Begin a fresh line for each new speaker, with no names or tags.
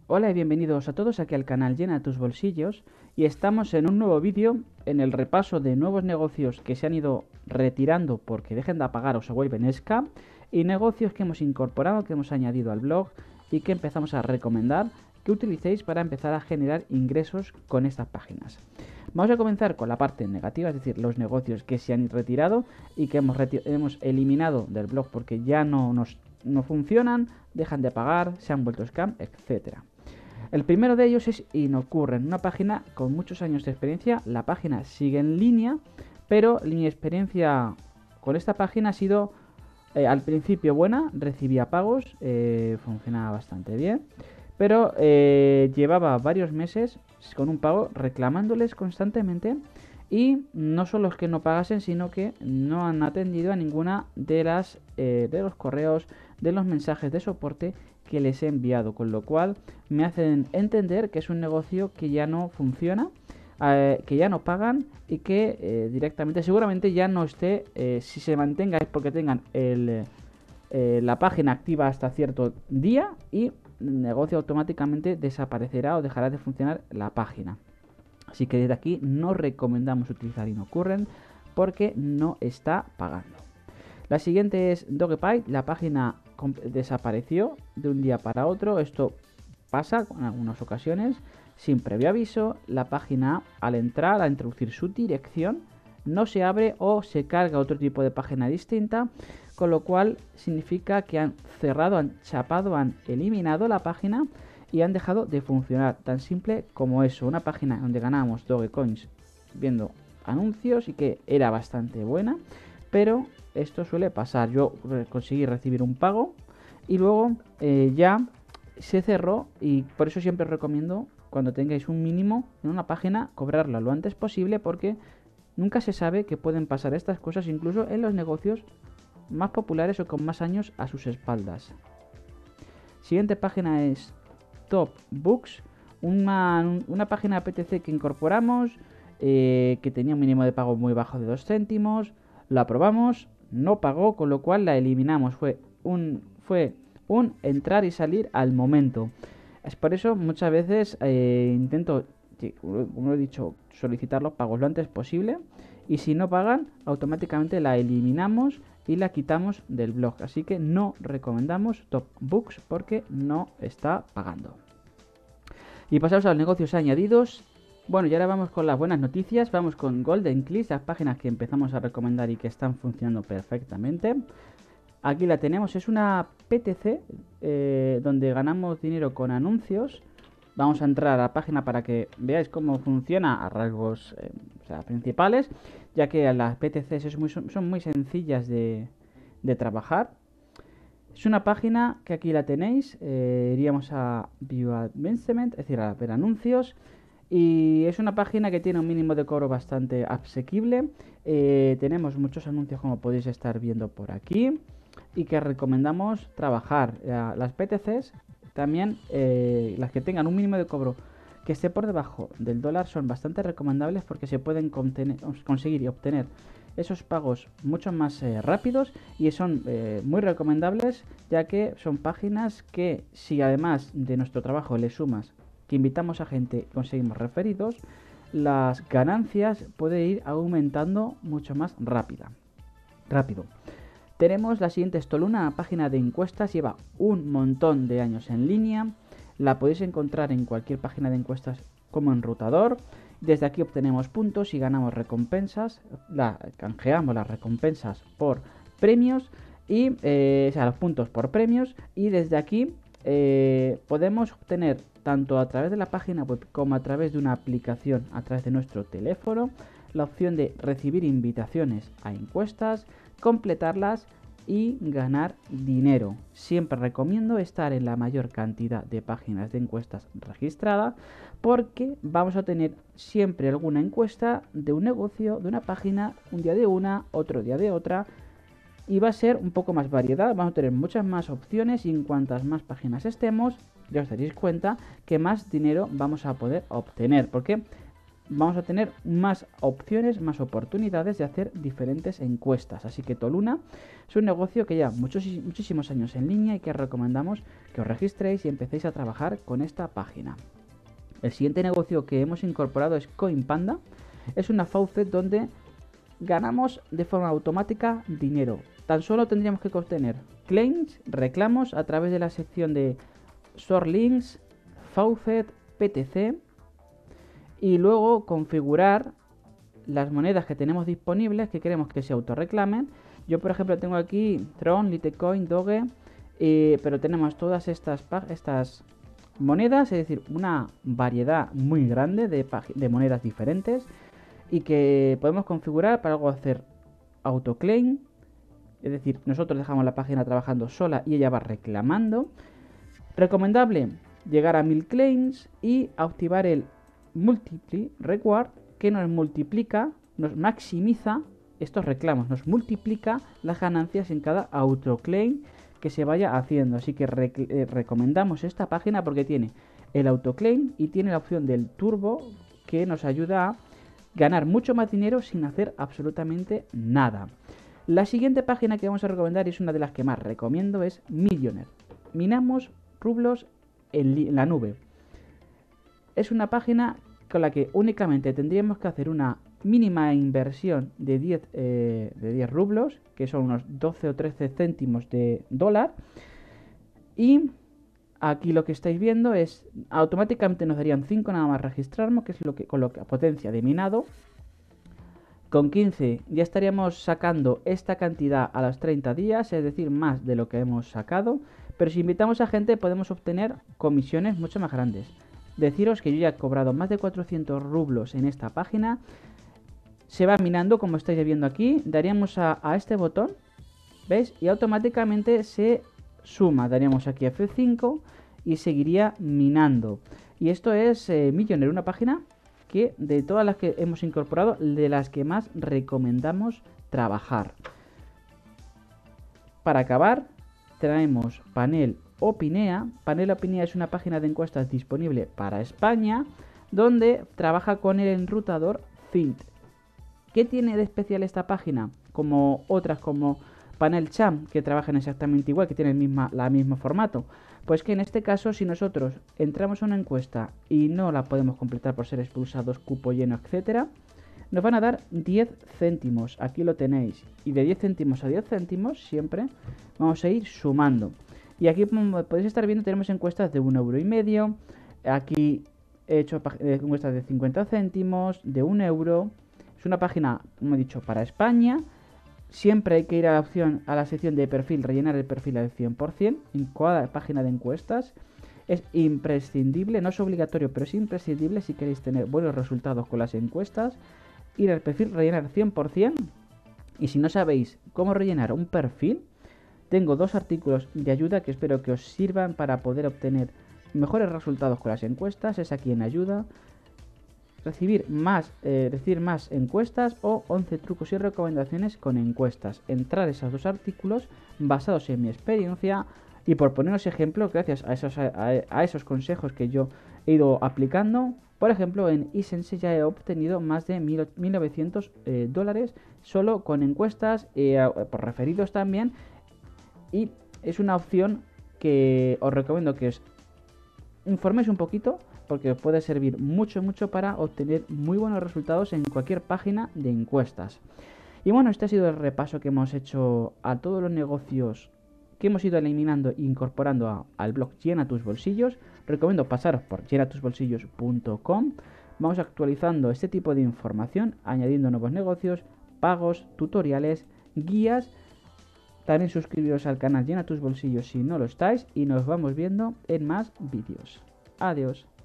Hola y bienvenidos a todos aquí al canal Llena tus bolsillos y estamos en un nuevo vídeo en el repaso de nuevos negocios que se han ido retirando porque dejen de pagar o se vuelven scam y negocios que hemos incorporado, que hemos añadido al blog y que empezamos a recomendar que utilicéis para empezar a generar ingresos con estas páginas. Vamos a comenzar con la parte negativa, es decir, los negocios que se han retirado y que hemos eliminado del blog porque ya no funcionan, dejan de pagar, se han vuelto scam, etcétera. El primero de ellos es Inocurren, una página con muchos años de experiencia. La página sigue en línea, pero mi experiencia con esta página ha sido al principio buena, recibía pagos, funcionaba bastante bien, pero llevaba varios meses con un pago reclamándoles constantemente y no solo es que no pagasen, sino que no han atendido a ninguna de los correos, de los mensajes de soporte que les he enviado, con lo cual me hacen entender que es un negocio que ya no funciona, que ya no pagan y que directamente seguramente ya no esté, si se mantenga es porque tengan la página activa hasta cierto día y el negocio automáticamente desaparecerá o dejará de funcionar la página. Así que desde aquí no recomendamos utilizar Inocurren porque no está pagando. La siguiente es Dogpile, la página desapareció de un día para otro. Esto pasa en algunas ocasiones sin previo aviso. La página al entrar a introducir su dirección no se abre o se carga otro tipo de página distinta, con lo cual significa que han cerrado, han chapado, han eliminado la página y han dejado de funcionar. Tan simple como eso, una página donde ganábamos Dogecoins viendo anuncios y que era bastante buena, pero esto suele pasar. Yo conseguí recibir un pago y luego ya se cerró, y por eso siempre os recomiendo, cuando tengáis un mínimo en una página, cobrarla lo antes posible, porque nunca se sabe que pueden pasar estas cosas incluso en los negocios más populares o con más años a sus espaldas. Siguiente página es Top Books, una página de PTC que incorporamos, que tenía un mínimo de pago muy bajo de 2 céntimos. La probamos, no pagó, con lo cual la eliminamos. Fue un entrar y salir al momento. Es por eso muchas veces intento, como he dicho, solicitar los pagos lo antes posible, y si no pagan automáticamente la eliminamos y la quitamos del blog. Así que no recomendamos Top Books porque no está pagando. Y pasamos a los negocios añadidos. Bueno, y ahora vamos con las buenas noticias. Vamos con Golden Clicks, las páginas que empezamos a recomendar y que están funcionando perfectamente. Aquí la tenemos, es una PTC donde ganamos dinero con anuncios. Vamos a entrar a la página para que veáis cómo funciona a rasgos principales, ya que las PTCs son muy sencillas de trabajar. Es una página que aquí la tenéis, iríamos a View Advancement, es decir, a ver anuncios. Y es una página que tiene un mínimo de cobro bastante asequible. Tenemos muchos anuncios, como podéis estar viendo por aquí, y que recomendamos trabajar. Las PTCs también, las que tengan un mínimo de cobro que esté por debajo del dólar, son bastante recomendables porque se pueden conseguir y obtener esos pagos mucho más rápidos, y son muy recomendables, ya que son páginas que, si además de nuestro trabajo le sumas que invitamos a gente y conseguimos referidos, las ganancias pueden ir aumentando mucho más rápido. Tenemos la siguiente, Stoluna, una página de encuestas, lleva un montón de años en línea. La podéis encontrar en cualquier página de encuestas como enrutador. Desde aquí obtenemos puntos y ganamos recompensas. Canjeamos las recompensas por premios y los puntos por premios. Y desde aquí podemos obtener, tanto a través de la página web como a través de una aplicación, a través de nuestro teléfono, la opción de recibir invitaciones a encuestas, completarlas y ganar dinero. Siempre recomiendo estar en la mayor cantidad de páginas de encuestas registradas, porque vamos a tener siempre alguna encuesta de un negocio, de una página, un día de una, otro día de otra, y va a ser un poco más variedad. Vamos a tener muchas más opciones, y en cuantas más páginas estemos, ya os daréis cuenta que más dinero vamos a poder obtener, porque vamos a tener más opciones, más oportunidades de hacer diferentes encuestas. Así que Toluna es un negocio que lleva muchísimos años en línea y que recomendamos que os registréis y empecéis a trabajar con esta página. El siguiente negocio que hemos incorporado es CoinPanda. Es una faucet donde ganamos de forma automática dinero. Tan solo tendríamos que obtener claims, reclamos a través de la sección de Short Links, Faucet, PTC, y luego configurar las monedas que tenemos disponibles que queremos que se autorreclamen. Yo por ejemplo tengo aquí Tron, Litecoin, Doge, pero tenemos todas estas monedas, es decir, una variedad muy grande de monedas diferentes y que podemos configurar para luego hacer autoclaim, es decir, nosotros dejamos la página trabajando sola y ella va reclamando. Recomendable llegar a 1000 claims y activar el Multiply Reward, que nos multiplica, nos maximiza estos reclamos, nos multiplica las ganancias en cada autoclaim que se vaya haciendo. Así que recomendamos esta página porque tiene el autoclaim y tiene la opción del turbo, que nos ayuda a ganar mucho más dinero sin hacer absolutamente nada. La siguiente página que vamos a recomendar, y es una de las que más recomiendo, es Millionaire. Minamos rublos en la nube. Es una página con la que únicamente tendríamos que hacer una mínima inversión de 10 rublos, que son unos 12 o 13 céntimos de dólar. Y aquí lo que estáis viendo es, automáticamente nos darían 5 nada más registrarnos, que es lo que con lo que potencia de minado. Con 15 ya estaríamos sacando esta cantidad a los 30 días, es decir, más de lo que hemos sacado. Pero si invitamos a gente podemos obtener comisiones mucho más grandes. Deciros que yo ya he cobrado más de 400 rublos en esta página. Se va minando, como estáis viendo aquí. Daríamos a este botón, ¿veis? Y automáticamente se suma. Daríamos aquí F5 y seguiría minando. Y esto es Millionaire, una página que de todas las que hemos incorporado, de las que más recomendamos trabajar. Para acabar, traemos Panel Opinea. Panel Opinea es una página de encuestas disponible para España, donde trabaja con el enrutador Think. ¿Qué tiene de especial esta página? Como otras como PanelChamp, que trabajan exactamente igual, que tienen el mismo formato. Pues que en este caso, si nosotros entramos a una encuesta y no la podemos completar por ser expulsados, cupo lleno, etcétera, nos van a dar 10 céntimos. Aquí lo tenéis. Y de 10 céntimos a 10 céntimos siempre vamos a ir sumando. Y aquí, como podéis estar viendo, tenemos encuestas de 1,5 €. Aquí he hecho encuestas de 50 céntimos, de 1 euro. Es una página, como he dicho, para España. Siempre hay que ir a la opción, a la sección de perfil, rellenar el perfil al 100% en cada página de encuestas. Es imprescindible, no es obligatorio, pero es imprescindible si queréis tener buenos resultados con las encuestas. Ir al perfil, rellenar 100%. Y si no sabéis cómo rellenar un perfil, tengo 2 artículos de ayuda que espero que os sirvan para poder obtener mejores resultados con las encuestas. Es aquí en ayuda. Recibir más encuestas o 11 trucos y recomendaciones con encuestas. Entrar esos 2 artículos basados en mi experiencia y por poneros ejemplos, gracias a esos consejos que yo he ido aplicando. Por ejemplo, en eSense ya he obtenido más de 1.900 dólares solo con encuestas, por referidos también. Y es una opción que os recomiendo que os informéis un poquito, porque os puede servir mucho para obtener muy buenos resultados en cualquier página de encuestas. Y bueno, este ha sido el repaso que hemos hecho a todos los negocios que hemos ido eliminando e incorporando al blog Llena Tus Bolsillos. Recomiendo pasaros por llenatusbolsillos.com. Vamos actualizando este tipo de información, añadiendo nuevos negocios, pagos, tutoriales, guías. También suscribiros al canal Llena Tus Bolsillos si no lo estáis, y nos vamos viendo en más vídeos. Adiós.